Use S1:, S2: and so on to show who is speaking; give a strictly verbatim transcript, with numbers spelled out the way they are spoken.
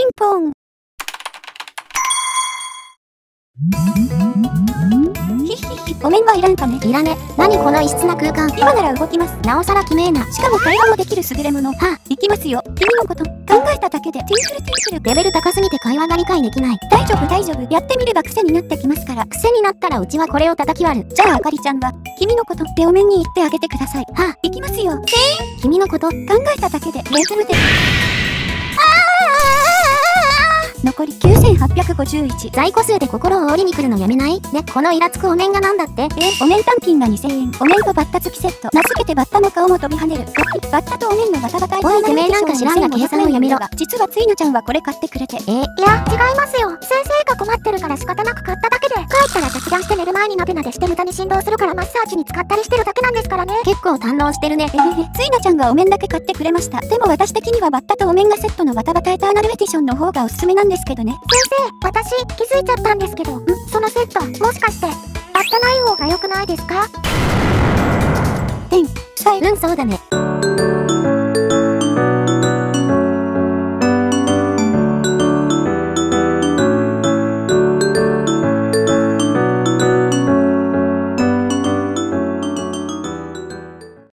S1: ンポーン。ひひひ、お面はいらんかね。
S2: いらね。何この異質な空間。
S1: 今なら動きます。
S2: なおさらきめえな。
S1: しかも会話もできる優れもの。はあ、行きますよ。君のこと、考えただけで、ティンクルティンクル。
S2: レベル高すぎて会話が理解できない。
S1: 大丈夫大丈夫。やってみれば癖になってきますから。
S2: 癖になったらうちはこれを叩き割る。
S1: じゃああかりちゃんは、君のことってお面に言ってあげてください。はあ、行きますよ。
S2: 君のこと、
S1: 考えただけで、リズムで。残りきゅうせんはっぴゃくごじゅういち。
S2: 在庫数で心を折りに来るのやめない？ね、このイラつくお面がなんだって？
S1: えー、お面単品がにせんえん。お面とバッタ付きセット。名付けてバッタの顔も飛び跳ねる。バッタとお面のバタバタ。
S2: おいてめえなんか知らんが計算をやめろ。
S1: 実はついなちゃんはこれ買ってくれて。
S2: えー、いや、違いますよ。先生が困ってるから仕方なく買っただけで。帰ったら雑談して寝る前になでなでして無駄に振動するからマッサージに使ったりしてるだけなんですからね。結構堪能してるね。
S1: えへへ、ついなちゃんがお面だけ買ってくれました。でも私的にはバッタとお面がセットのバタバタエターナルエディションの方がおすすめなんですけどね。
S2: 先生、私気づいちゃったんですけど、んそのセット、もしかして、バッタない方が良くないですか？
S1: てん、さい。
S2: うん、そうだね。